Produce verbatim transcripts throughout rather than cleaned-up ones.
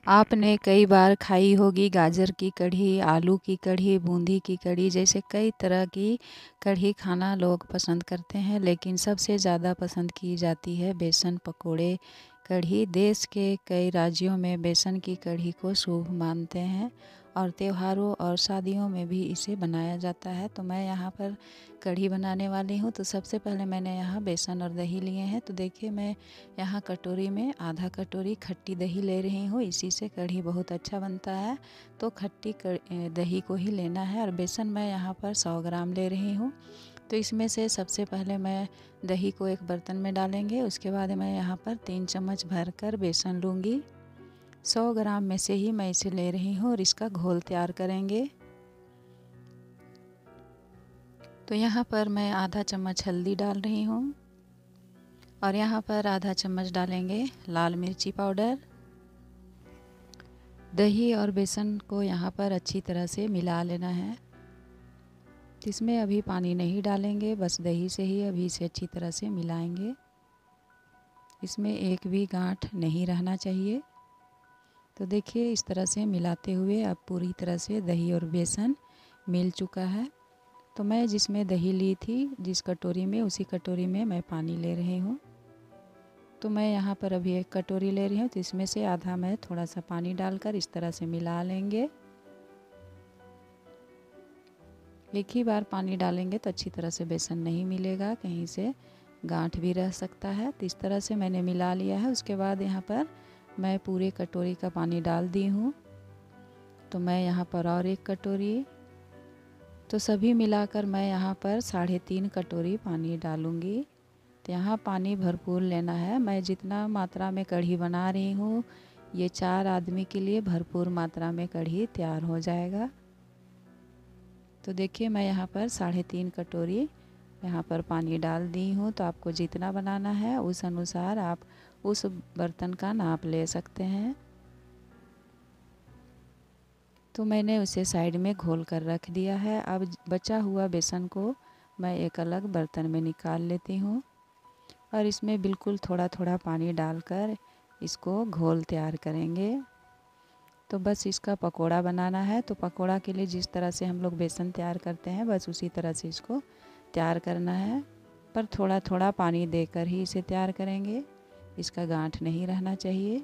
आपने कई बार खाई होगी गाजर की कढ़ी, आलू की कढ़ी, बूंदी की कढ़ी, जैसे कई तरह की कढ़ी खाना लोग पसंद करते हैं, लेकिन सबसे ज़्यादा पसंद की जाती है बेसन पकोड़े कढ़ी। देश के कई राज्यों में बेसन की कढ़ी को शुभ मानते हैं और त्योहारों और शादियों में भी इसे बनाया जाता है। तो मैं यहाँ पर कढ़ी बनाने वाली हूँ। तो सबसे पहले मैंने यहाँ बेसन और दही लिए हैं। तो देखिए मैं यहाँ कटोरी में आधा कटोरी खट्टी दही ले रही हूँ, इसी से कढ़ी बहुत अच्छा बनता है। तो खट्टी दही को ही लेना है। और बेसन मैं यहाँ पर सौ ग्राम ले रही हूँ। तो इसमें से सबसे पहले मैं दही को एक बर्तन में डालेंगे। उसके बाद मैं यहाँ पर तीन चम्मच भरकर बेसन लूँगी। सौ ग्राम में से ही मैं इसे ले रही हूँ और इसका घोल तैयार करेंगे। तो यहाँ पर मैं आधा चम्मच हल्दी डाल रही हूँ और यहाँ पर आधा चम्मच डालेंगे लाल मिर्ची पाउडर। दही और बेसन को यहाँ पर अच्छी तरह से मिला लेना है। इसमें अभी पानी नहीं डालेंगे, बस दही से ही अभी इसे अच्छी तरह से मिलाएंगे। इसमें एक भी गांठ नहीं रहना चाहिए। तो देखिए इस तरह से मिलाते हुए अब पूरी तरह से दही और बेसन मिल चुका है। तो मैं जिसमें दही ली थी, जिस कटोरी में, उसी कटोरी में मैं पानी ले रही हूँ। तो मैं यहाँ पर अभी एक कटोरी ले रही हूँ। तो इसमें से आधा मैं थोड़ा सा पानी डालकर इस तरह से मिला लेंगे। एक ही बार पानी डालेंगे तो अच्छी तरह से बेसन नहीं मिलेगा, कहीं से गांठ भी रह सकता है। तो इस तरह से मैंने मिला लिया है। उसके बाद यहाँ पर मैं पूरे कटोरी का पानी डाल दी हूँ। तो मैं यहाँ पर और एक कटोरी, तो सभी मिलाकर मैं यहाँ पर साढ़े तीन कटोरी पानी डालूँगी। तो यहाँ पानी भरपूर लेना है। मैं जितना मात्रा में कढ़ी बना रही हूँ, ये चार आदमी के लिए भरपूर मात्रा में कढ़ी तैयार हो जाएगा। तो देखिए मैं यहाँ पर साढ़े तीन कटोरी यहाँ पर पानी डाल दी हूँ। तो आपको जितना बनाना है उस अनुसार आप उस बर्तन का नाप ले सकते हैं। तो मैंने उसे साइड में घोल कर रख दिया है। अब बचा हुआ बेसन को मैं एक अलग बर्तन में निकाल लेती हूँ और इसमें बिल्कुल थोड़ा थोड़ा पानी डालकर इसको घोल तैयार करेंगे। तो बस इसका पकोड़ा बनाना है। तो पकोड़ा के लिए जिस तरह से हम लोग बेसन तैयार करते हैं, बस उसी तरह से इसको तैयार करना है, पर थोड़ा थोड़ा पानी देकर ही इसे तैयार करेंगे। इसका गांठ नहीं रहना चाहिए।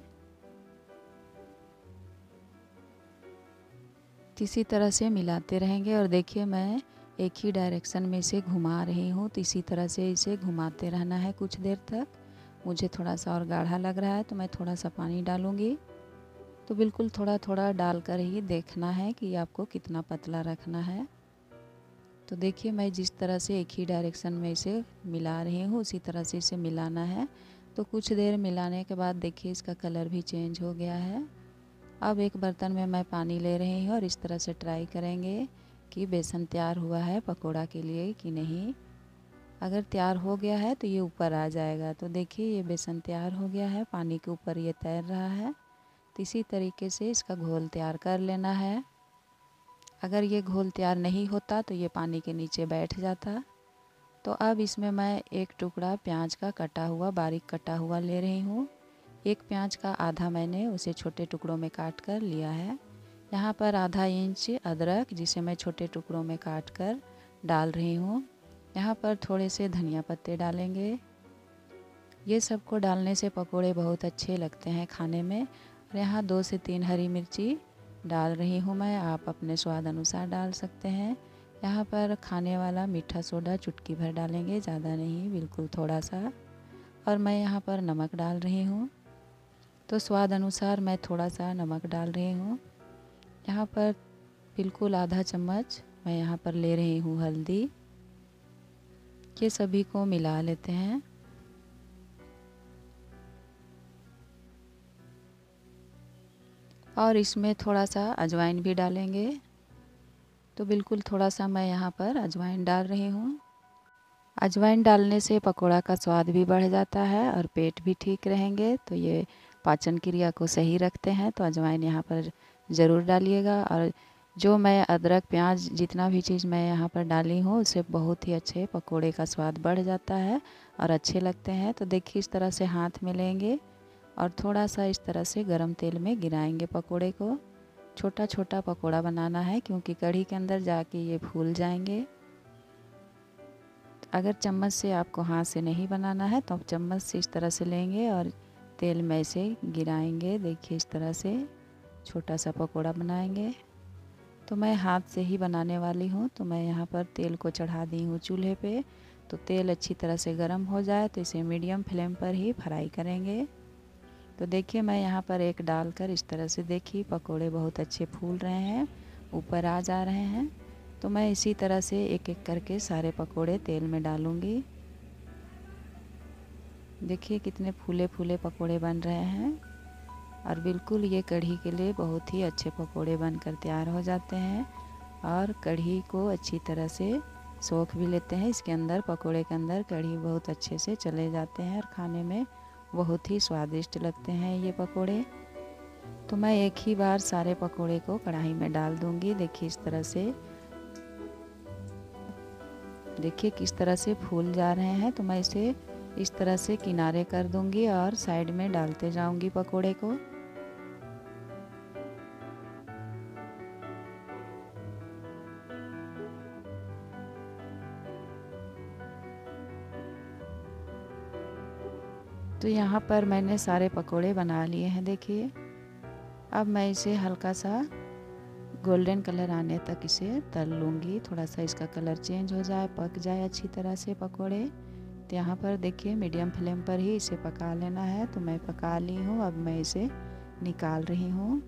इसी तरह से मिलाते रहेंगे। और देखिए मैं एक ही डायरेक्शन में इसे घुमा रही हूँ। तो इसी तरह से इसे घुमाते रहना है कुछ देर तक। मुझे थोड़ा सा और गाढ़ा लग रहा है तो मैं थोड़ा सा पानी डालूँगी। तो बिल्कुल थोड़ा थोड़ा डालकर ही देखना है कि आपको कितना पतला रखना है। तो देखिए मैं जिस तरह से एक ही डायरेक्शन में इसे मिला रही हूँ, उसी तरह से इसे मिलाना है। तो कुछ देर मिलाने के बाद देखिए इसका कलर भी चेंज हो गया है। अब एक बर्तन में मैं पानी ले रही हूँ और इस तरह से ट्राई करेंगे कि बेसन तैयार हुआ है पकोड़ा के लिए कि नहीं। अगर तैयार हो गया है तो ये ऊपर आ जाएगा। तो देखिए ये बेसन तैयार हो गया है, पानी के ऊपर ये तैर रहा है। तो इसी तरीके से इसका घोल तैयार कर लेना है। अगर ये घोल तैयार नहीं होता तो ये पानी के नीचे बैठ जाता। तो अब इसमें मैं एक टुकड़ा प्याज का कटा हुआ, बारीक कटा हुआ ले रही हूँ। एक प्याज का आधा मैंने उसे छोटे टुकड़ों में काट कर लिया है। यहाँ पर आधा इंच अदरक, जिसे मैं छोटे टुकड़ों में काट कर डाल रही हूँ। यहाँ पर थोड़े से धनिया पत्ते डालेंगे। ये सबको डालने से पकोड़े बहुत अच्छे लगते हैं खाने में। और यहाँ दो से तीन हरी मिर्ची डाल रही हूँ मैं, आप अपने स्वाद अनुसार डाल सकते हैं। यहाँ पर खाने वाला मीठा सोडा चुटकी भर डालेंगे, ज़्यादा नहीं, बिल्कुल थोड़ा सा। और मैं यहाँ पर नमक डाल रही हूँ। तो स्वाद अनुसार मैं थोड़ा सा नमक डाल रही हूँ। यहाँ पर बिल्कुल आधा चम्मच मैं यहाँ पर ले रही हूँ हल्दी। ये सभी को मिला लेते हैं। और इसमें थोड़ा सा अजवाइन भी डालेंगे। तो बिल्कुल थोड़ा सा मैं यहाँ पर अजवाइन डाल रही हूँ। अजवाइन डालने से पकोड़ा का स्वाद भी बढ़ जाता है और पेट भी ठीक रहेंगे। तो ये पाचन क्रिया को सही रखते हैं। तो अजवाइन यहाँ पर ज़रूर डालिएगा। और जो मैं अदरक, प्याज, जितना भी चीज़ मैं यहाँ पर डाली हूँ, उससे बहुत ही अच्छे पकोड़े का स्वाद बढ़ जाता है और अच्छे लगते हैं। तो देखिए इस तरह से हाथ में लेंगे और थोड़ा सा इस तरह से गरम तेल में गिराएंगे पकोड़े को। छोटा छोटा पकोड़ा बनाना है क्योंकि कढ़ी के अंदर जाके ये फूल जाएंगे। अगर चम्मच से आपको हाथ से नहीं बनाना है तो आप चम्मच से इस तरह से लेंगे और तेल में ऐसे गिराएंगे। देखिए इस तरह से छोटा सा पकोड़ा बनाएंगे। तो मैं हाथ से ही बनाने वाली हूँ, तो मैं यहाँ पर तेल को चढ़ा दी हूँ चूल्हे पे। तो तेल अच्छी तरह से गर्म हो जाए तो इसे मीडियम फ्लेम पर ही फ्राई करेंगे। तो देखिए मैं यहाँ पर एक डालकर इस तरह से देखिए पकोड़े बहुत अच्छे फूल रहे हैं, ऊपर आ जा रहे हैं। तो मैं इसी तरह से एक एक करके सारे पकोड़े तेल में डालूँगी। देखिए कितने फूले फूले पकोड़े बन रहे हैं और बिल्कुल ये कढ़ी के लिए बहुत ही अच्छे पकोड़े बनकर तैयार हो जाते हैं। और कढ़ी को अच्छी तरह से सोख भी लेते हैं इसके अंदर, पकोड़े के अंदर कढ़ी बहुत अच्छे से चले जाते हैं और खाने में बहुत ही स्वादिष्ट लगते हैं ये पकोड़े। तो मैं एक ही बार सारे पकोड़े को कढ़ाई में डाल दूंगी। देखिए इस तरह से, देखिए किस तरह से फूल जा रहे हैं। तो मैं इसे इस तरह से किनारे कर दूंगी और साइड में डालते जाऊंगी पकोड़े को। तो यहाँ पर मैंने सारे पकोड़े बना लिए हैं। देखिए अब मैं इसे हल्का सा गोल्डन कलर आने तक इसे तल लूँगी। थोड़ा सा इसका कलर चेंज हो जाए, पक जाए अच्छी तरह से पकोड़े। तो यहाँ पर देखिए मीडियम फ्लेम पर ही इसे पका लेना है। तो मैं पका ली हूँ, अब मैं इसे निकाल रही हूँ।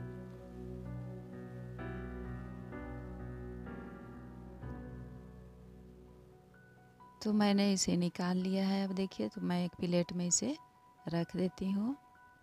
तो मैंने इसे निकाल लिया है। अब देखिए तो मैं एक प्लेट में इसे रख देती हूँ।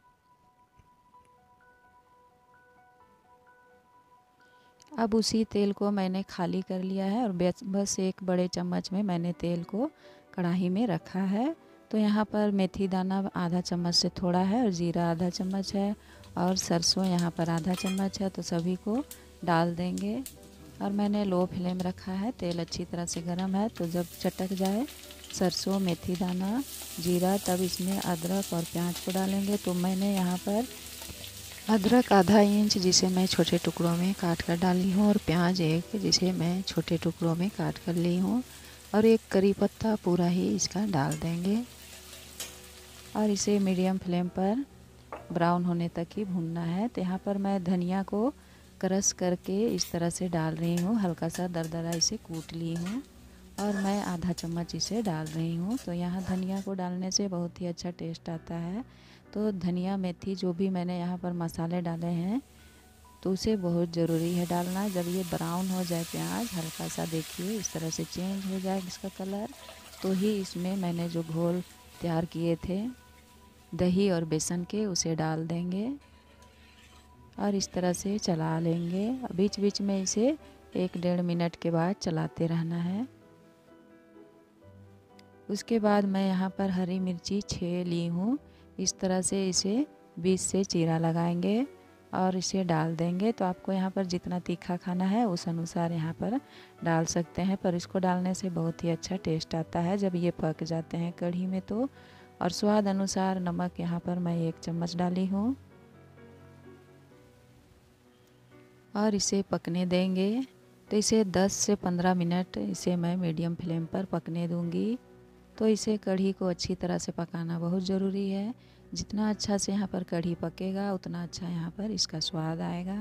अब उसी तेल को मैंने खाली कर लिया है और बस एक बड़े चम्मच में मैंने तेल को कढ़ाई में रखा है। तो यहाँ पर मेथी दाना आधा चम्मच से थोड़ा है और जीरा आधा चम्मच है और सरसों यहाँ पर आधा चम्मच है। तो सभी को डाल देंगे और मैंने लो फ्लेम रखा है। तेल अच्छी तरह से गर्म है। तो जब चटक जाए सरसों, मेथी दाना, जीरा, तब इसमें अदरक और प्याज को डालेंगे। तो मैंने यहाँ पर अदरक आधा इंच जिसे मैं छोटे टुकड़ों में काट कर डाली हूँ और प्याज एक जिसे मैं छोटे टुकड़ों में काट कर ली हूँ और एक करी पत्ता पूरा ही इसका डाल देंगे और इसे मीडियम फ्लेम पर ब्राउन होने तक ही भूनना है। तो यहाँ पर मैं धनिया को क्रश करके इस तरह से डाल रही हूँ, हल्का सा दरदरा इसे कूट ली हूँ और मैं आधा चम्मच इसे डाल रही हूँ। तो यहाँ धनिया को डालने से बहुत ही अच्छा टेस्ट आता है। तो धनिया, मेथी जो भी मैंने यहाँ पर मसाले डाले हैं तो उसे बहुत ज़रूरी है डालना। जब ये ब्राउन हो जाए प्याज, हल्का सा देखिए इस तरह से चेंज हो जाए इसका कलर, तो ही इसमें मैंने जो घोल तैयार किए थे दही और बेसन के उसे डाल देंगे और इस तरह से चला लेंगे। बीच बीच में इसे एक डेढ़ मिनट के बाद चलाते रहना है। उसके बाद मैं यहाँ पर हरी मिर्ची छः ली हूँ। इस तरह से इसे बीच से चीरा लगाएंगे और इसे डाल देंगे। तो आपको यहाँ पर जितना तीखा खाना है उस अनुसार यहाँ पर डाल सकते हैं, पर इसको डालने से बहुत ही अच्छा टेस्ट आता है जब ये पक जाते हैं कढ़ी में। तो और स्वाद अनुसार नमक यहाँ पर मैं एक चम्मच डाली हूँ और इसे पकने देंगे। तो इसे दस से पंद्रह मिनट इसे मैं मीडियम फ्लेम पर पकने दूँगी। तो इसे कढ़ी को अच्छी तरह से पकाना बहुत ज़रूरी है। जितना अच्छा से यहाँ पर कढ़ी पकेगा उतना अच्छा यहाँ पर इसका स्वाद आएगा।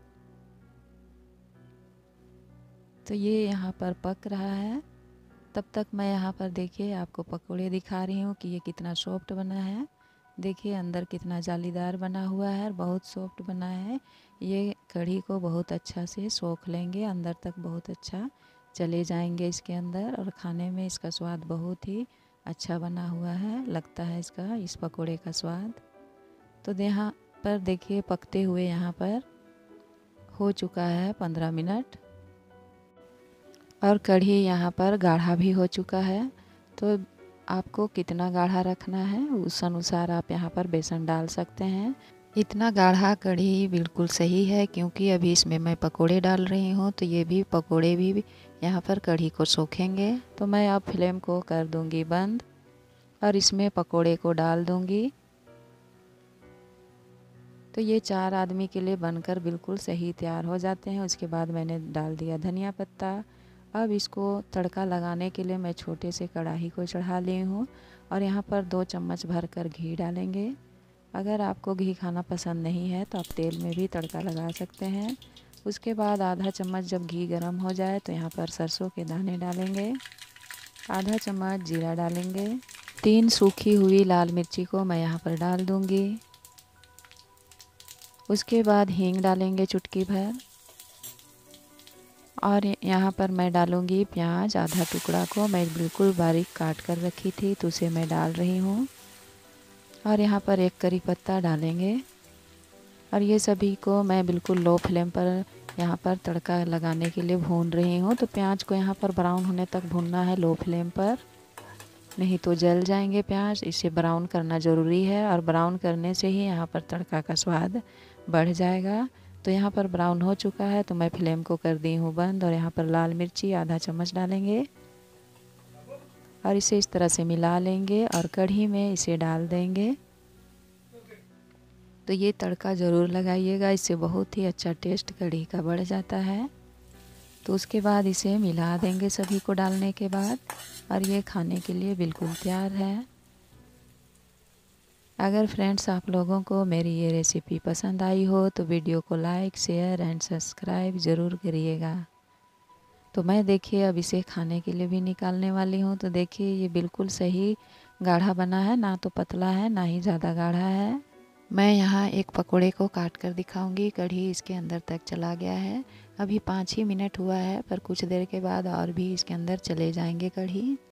तो ये यहाँ पर पक रहा है। तब तक मैं यहाँ पर देखिए आपको पकोड़े दिखा रही हूँ कि ये कितना सॉफ्ट बना है। देखिए अंदर कितना जालीदार बना हुआ है और बहुत सॉफ्ट बना है। ये कढ़ी को बहुत अच्छा से सोख लेंगे, अंदर तक बहुत अच्छा चले जाएंगे इसके अंदर और खाने में इसका स्वाद बहुत ही अच्छा बना हुआ है, लगता है इसका इस पकोड़े का स्वाद। तो यहाँ पर देखिए पकते हुए यहाँ पर हो चुका है पंद्रह मिनट और कढ़ी यहाँ पर गाढ़ा भी हो चुका है। तो आपको कितना गाढ़ा रखना है उस अनुसार आप यहाँ पर बेसन डाल सकते हैं। इतना गाढ़ा कढ़ी बिल्कुल सही है क्योंकि अभी इसमें मैं पकोड़े डाल रही हूँ, तो ये भी पकोड़े भी यहाँ पर कढ़ी को सोखेंगे। तो मैं अब फ्लेम को कर दूँगी बंद और इसमें पकोड़े को डाल दूँगी। तो ये चार आदमी के लिए बनकर बिल्कुल सही तैयार हो जाते हैं। उसके बाद मैंने डाल दिया धनिया पत्ता। अब इसको तड़का लगाने के लिए मैं छोटे से कढ़ाई को चढ़ा ली हूँ और यहाँ पर दो चम्मच भर कर घी डालेंगे। अगर आपको घी खाना पसंद नहीं है तो आप तेल में भी तड़का लगा सकते हैं। उसके बाद आधा चम्मच जब घी गर्म हो जाए तो यहाँ पर सरसों के दाने डालेंगे। आधा चम्मच जीरा डालेंगे। तीन सूखी हुई लाल मिर्ची को मैं यहाँ पर डाल दूँगी। उसके बाद हींग डालेंगे चुटकी भर और यहाँ पर मैं डालूँगी प्याज। आधा टुकड़ा को मैं बिल्कुल बारीक काट कर रखी थी तो उसे मैं डाल रही हूँ। और यहाँ पर एक करी पत्ता डालेंगे और ये सभी को मैं बिल्कुल लो फ्लेम पर यहाँ पर तड़का लगाने के लिए भून रही हूँ। तो प्याज को यहाँ पर ब्राउन होने तक भूनना है लो फ्लेम पर, नहीं तो जल जाएंगे प्याज। इसे ब्राउन करना ज़रूरी है और ब्राउन करने से ही यहाँ पर तड़का का स्वाद बढ़ जाएगा। तो यहाँ पर ब्राउन हो चुका है तो मैं फ्लेम को कर दी हूँ बंद और यहाँ पर लाल मिर्ची आधा चम्मच डालेंगे और इसे इस तरह से मिला लेंगे और कढ़ी में इसे डाल देंगे। तो ये तड़का ज़रूर लगाइएगा, इससे बहुत ही अच्छा टेस्ट कढ़ी का बढ़ जाता है। तो उसके बाद इसे मिला देंगे सभी को डालने के बाद और ये खाने के लिए बिल्कुल तैयार है। अगर फ्रेंड्स आप लोगों को मेरी ये रेसिपी पसंद आई हो तो वीडियो को लाइक शेयर एंड सब्सक्राइब ज़रूर करिएगा। तो मैं देखिए अब इसे खाने के लिए भी निकालने वाली हूँ। तो देखिए ये बिल्कुल सही गाढ़ा बना है, ना तो पतला है ना ही ज़्यादा गाढ़ा है। मैं यहाँ एक पकोड़े को काट कर दिखाऊंगी। कढ़ी इसके अंदर तक चला गया है। अभी पाँच ही मिनट हुआ है पर कुछ देर के बाद और भी इसके अंदर चले जाएंगे कढ़ी।